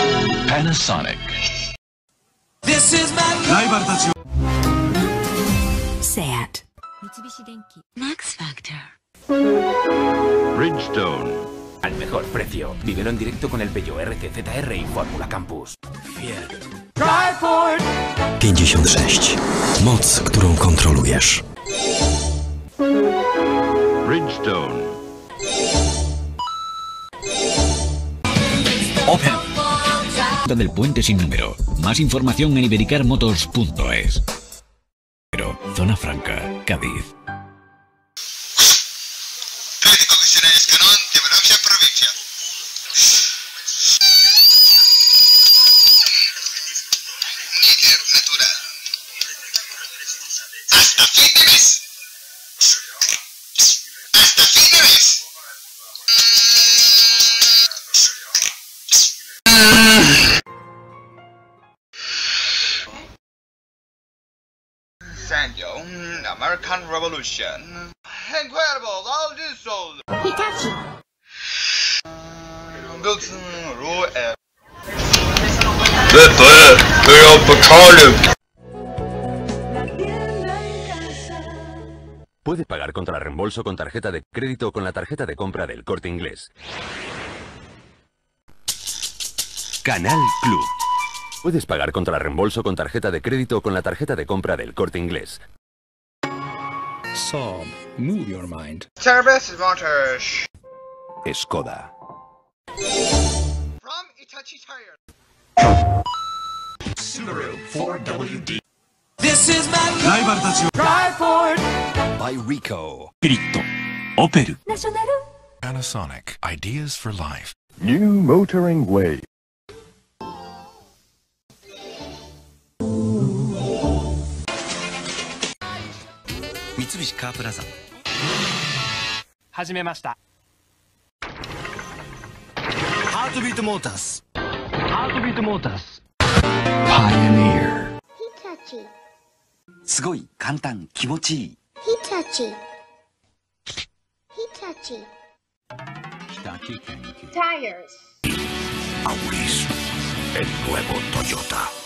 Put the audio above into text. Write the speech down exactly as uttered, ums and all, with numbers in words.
Panasonic. This is my life. Seat. Mitsubishi Denki. Max Factor. Bridgestone. Al mejor precio. Vívelo en directo con el Peugeot R C Z R y Fórmula Campus. Fiat. pięćdziesiąt sześć. Moc, którą kontrolujesz. Bridgestone. Opel. Del puente sin número. Más información en ibericarmotors punto es. Pero, Zona Franca, Cádiz. Sanyo, American Revolution. Incredible, all this sold. Hitachi. Wilson Rule F. Puedes pagar contra reembolso con tarjeta de crédito o con la tarjeta de compra del Corte Inglés. Canal Club. Puedes pagar contra reembolso con tarjeta de crédito o con la tarjeta de compra del Corte Inglés. Saab. Move your mind. Service Motors. Skoda. From Itachi Tire. Subaru four W D. This is my life. By Rico. Gritto. Opel. Panasonic. Ideas for life. New motoring way. Mitsubishi Car Plaza. 始めました。 ハートビートモータース。 ハートビートモータース。 Pioneer。 Hitachi. すごい、簡単、気持ちいい。 Hitachi. Hitachi. Tires. Auris. El nuevo Toyota.